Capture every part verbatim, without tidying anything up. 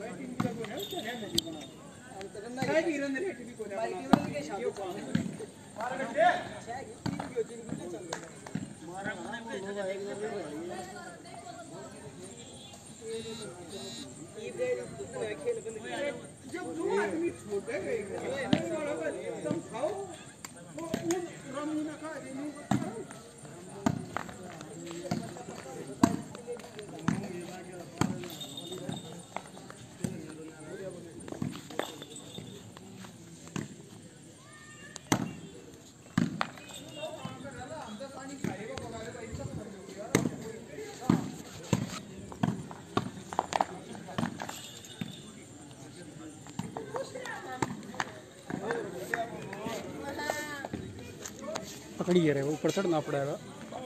पकड़ी है वो ऊपर चढ़ना पड़ेगा।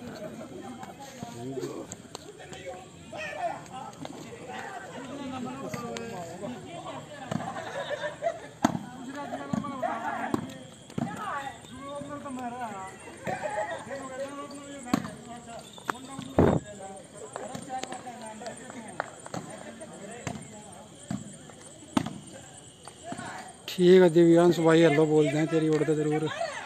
ठीक है दिव्यांश भाई हेलो बोलते हैं तेरी ओर तो जरूर।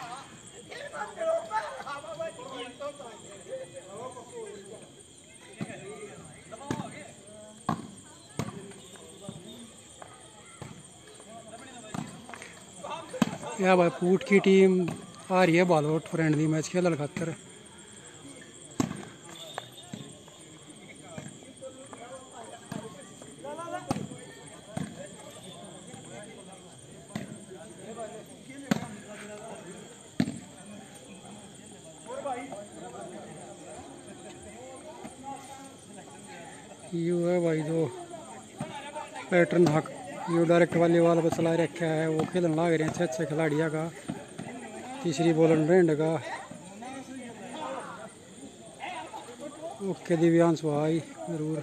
या भाई पूट की टीम आ रही है भालौट फ्रेंडली मैच खेलने खातर। यू है भाई जो पैटर्न हक यू डायरेक्ट वाली वाल पर चला रखा है वो खेलने लग रहे हैं अच्छे अच्छे खिलाड़ियों का। तीसरी बॉल अंडरहैंड का। ओके दिव्यांश भाई जरूर।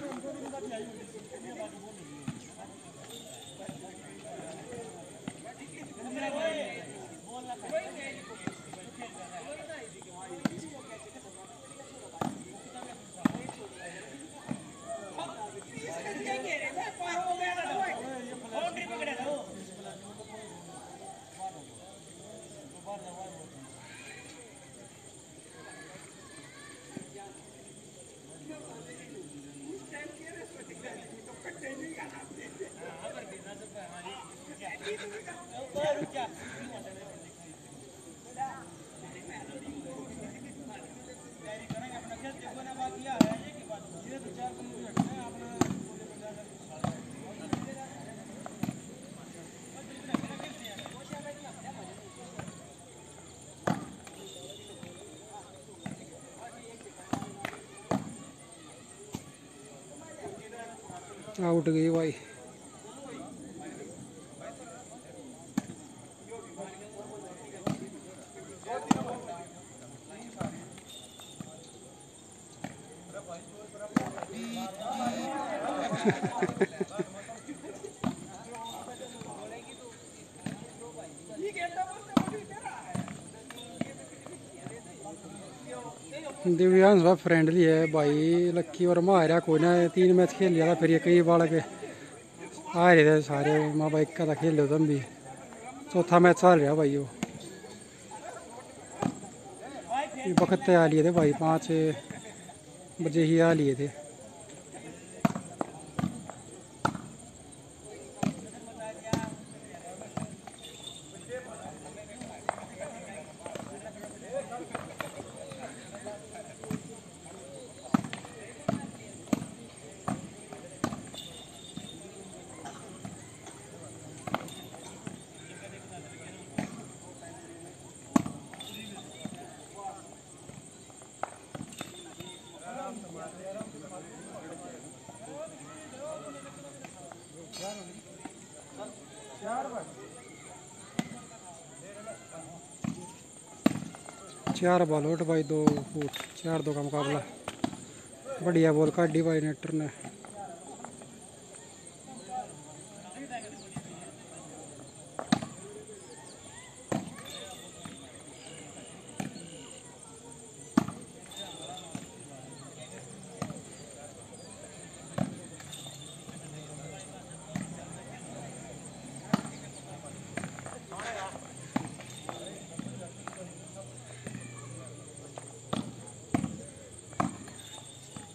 आउट गई भाई। दिव्यांश भाई फ्रेंडली है भाई। लक्की और मारा कोई ना तीन मैच खेल लिया था फिर ये कई बार के आ रहे थे सारे माँ भाई का खेल लो तुम भी। चौथा मैच चल रहा भाई वो वक्त आ लिए थे भाई पाँच बजे ही आ लिए थे। चार बॉल आउट भाई दो फुट चार दो का मुकाबला। बढ़िया बॉल काटी भाई नेटर ने।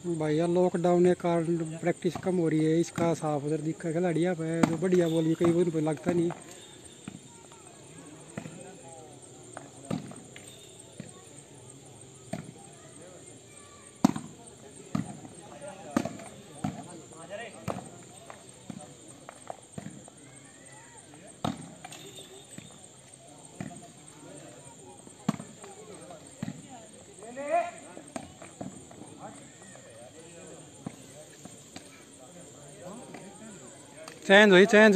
भैया लॉकडाउन के कारण प्रैक्टिस कम हो रही है। इसका साफ उधर दिखा खिलाड़िया पे जो बढ़िया बोली कई वो उनको लगता नहीं। चेंज हुई चेंज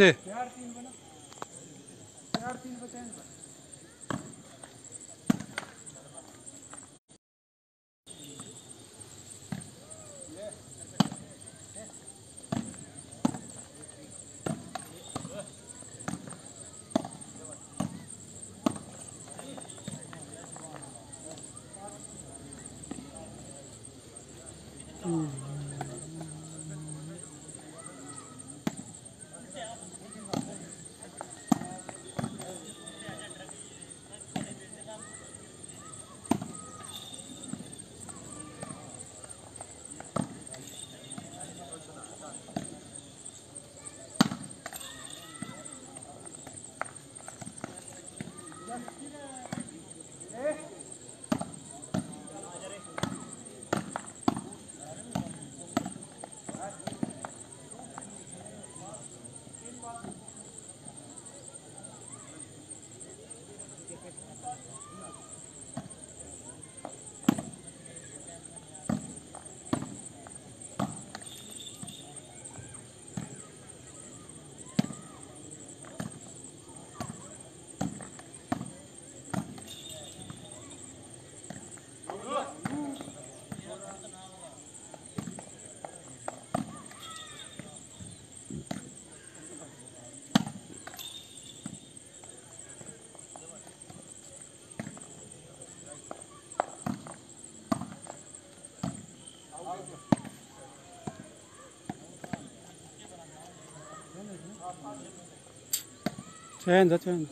चेंज चेंज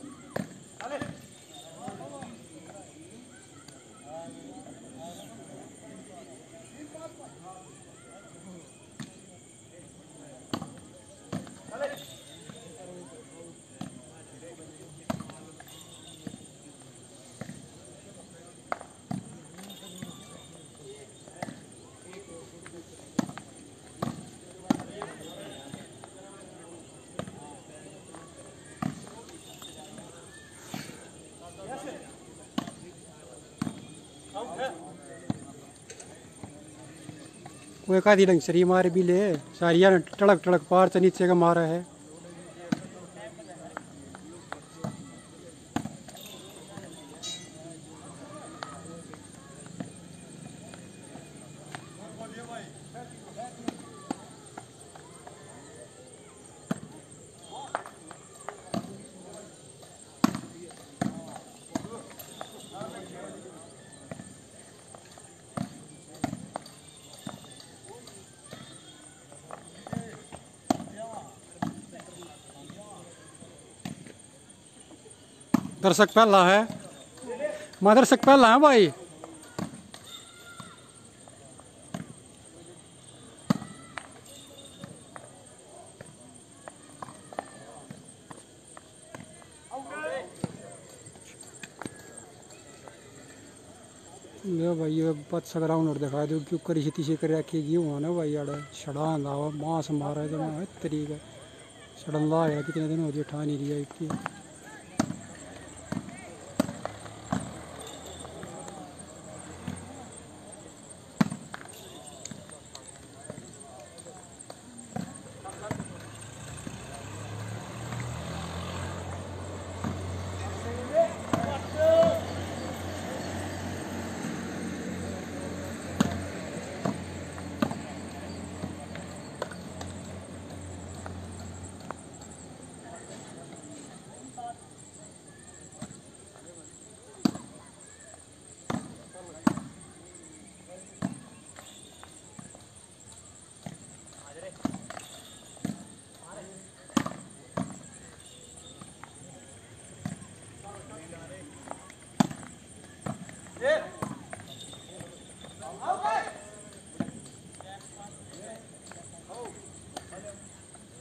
वो एक आधी ढंग शरी मार भी ले सारिया टड़क टड़क पार से नीचे का मारा है। दर्शक पहला है मैं दर्शक पहला है भाई। ले भाई ये पच ग्राउंड और दिखा दो क्यों करी छती से कर रखेगी वहाँ ना भाई यार छड़ा आंदा मांस मारा जमा है तरीका छड़न ला है कितने दिन हो गए ठा नहीं रही इतनी।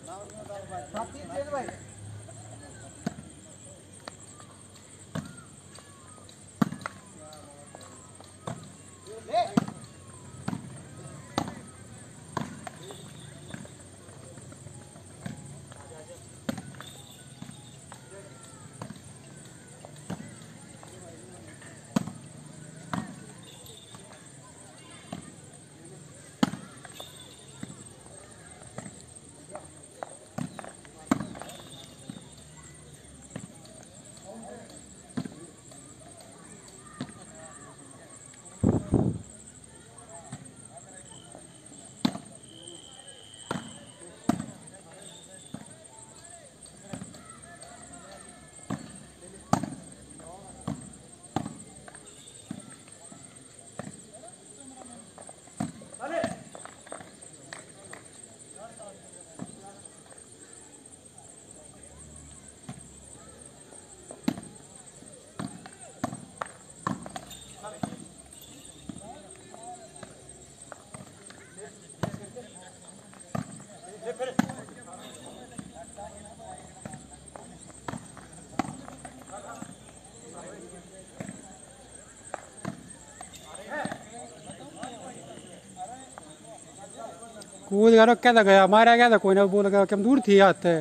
कूद गया क्या था गया मारा गया था कोई ना बोल गया कम दूर थी हाथ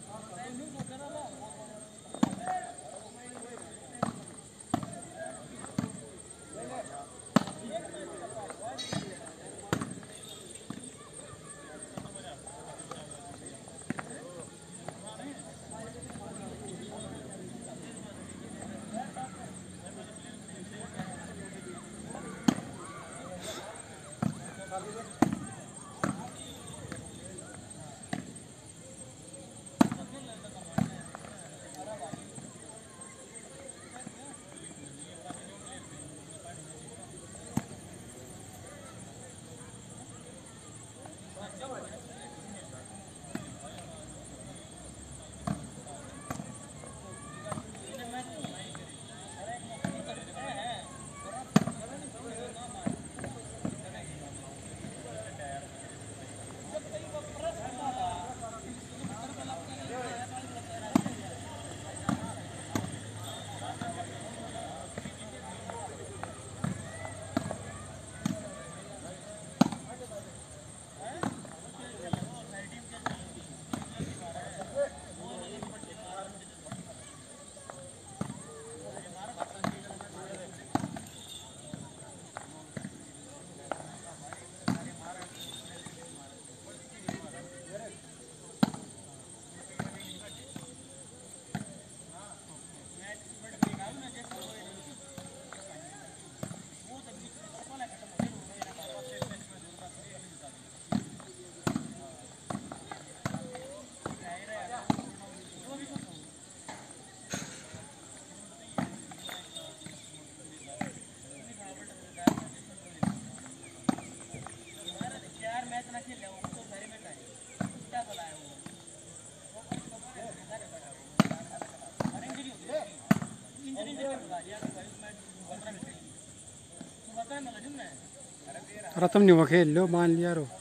अरे तुम नहीं वो खेल लो मान लिया रो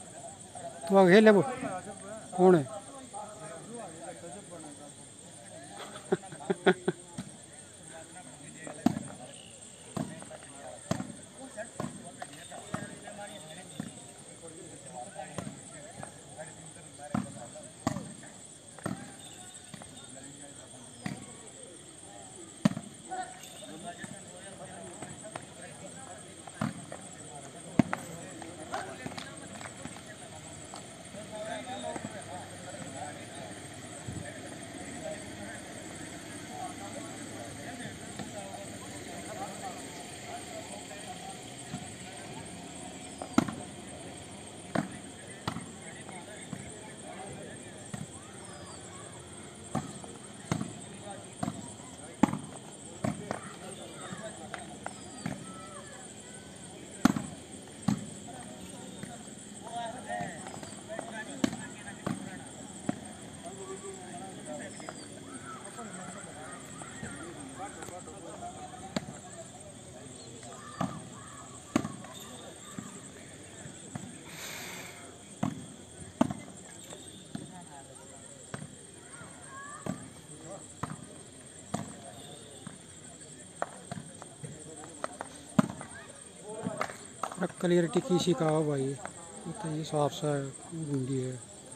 तू आ खेल ले वो कौन है क्लियरिटी की शिका भाई, तो ये साफ सा गुंडी है।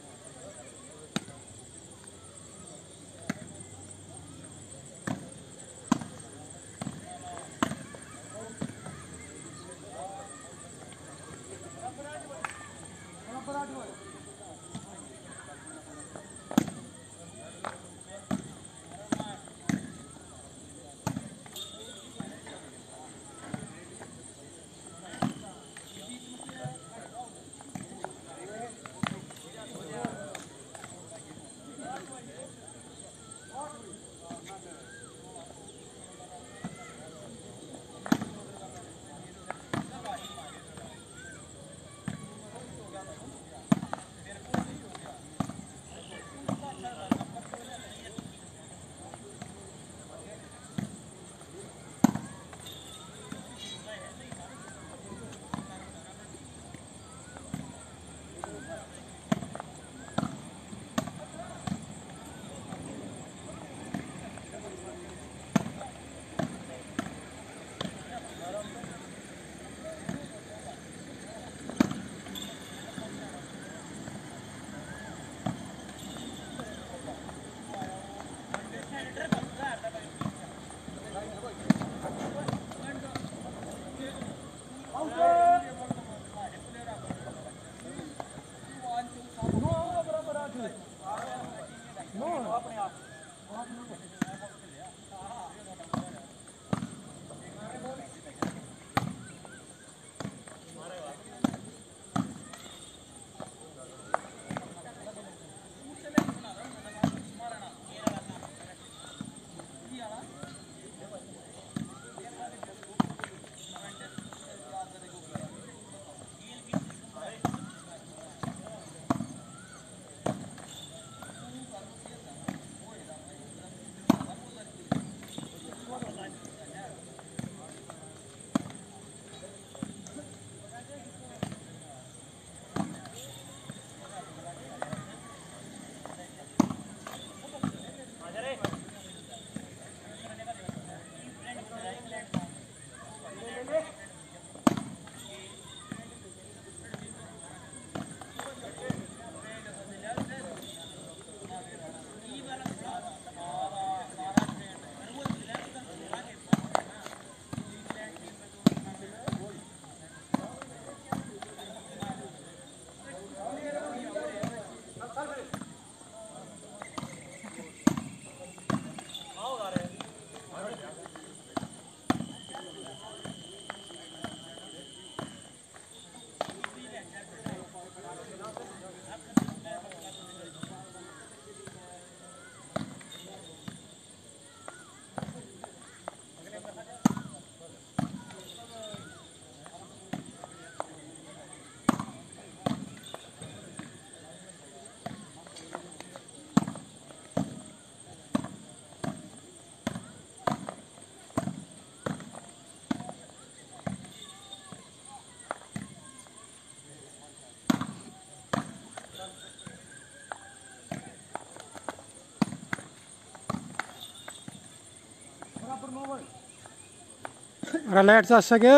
अरे लाइट जा सके,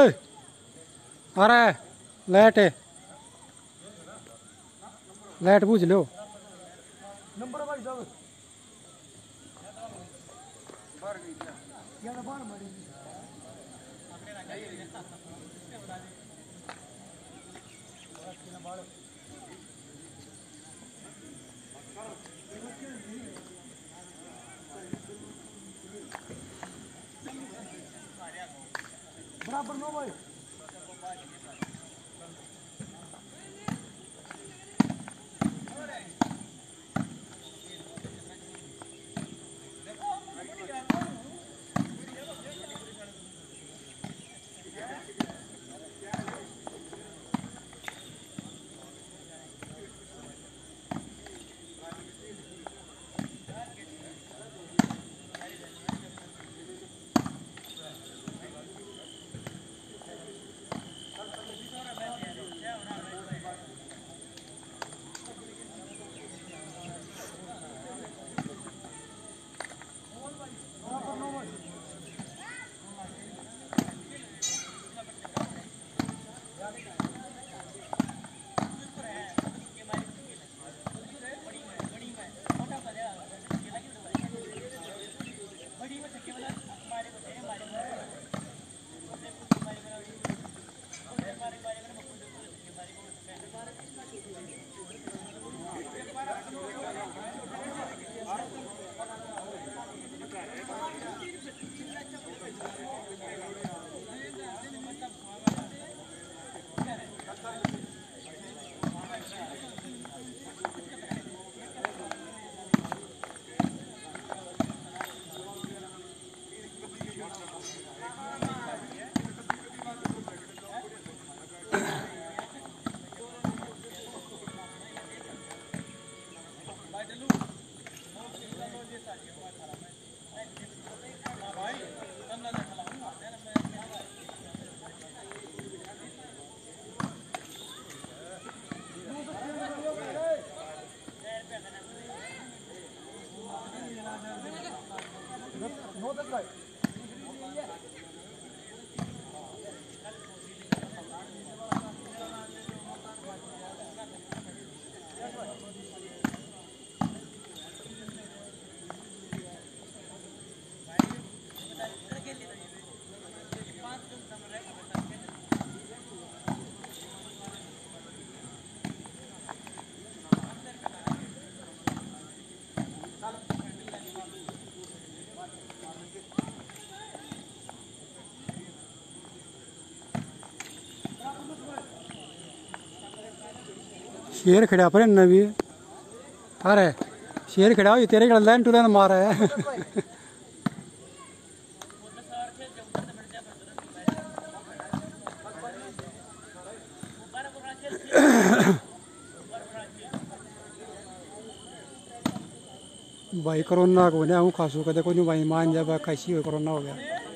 अरे लाइट है, लाइट बुझ लो। नंबर भाई साहब बराबर नो भाई। शेर खड़ा पर इन्ना भी अरे शेर खड़ा हो तेरे गल लाइन टू लाइन मारा है। भाई कोरोना को हूँ खासू कदे को भाई मान जा कैसी हो कोरोना हो गया।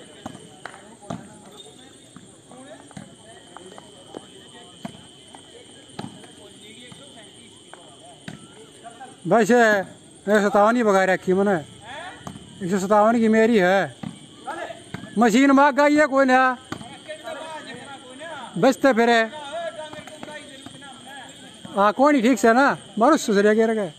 वैसे एक सौ सतावन ही बगा रखी मैंने, एक सौ सतावन की मेरी है। मशीन मांग गई है कोई ना बचते फिर हाँ कोई नहीं ठीक से ना मारो सुसरिया गिर गए।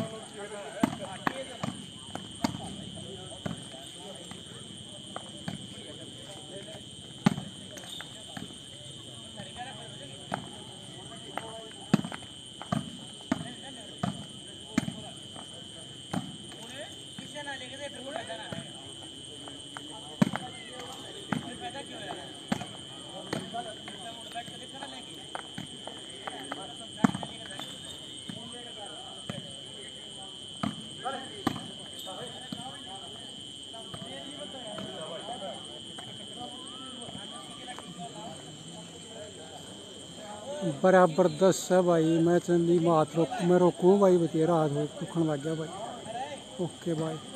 बराबर दस है भाई। मैं चंदी हाथ रोक मैं रोकूँ भाई तेरा हाथ दुखन लग गया भाई। ओके भाई।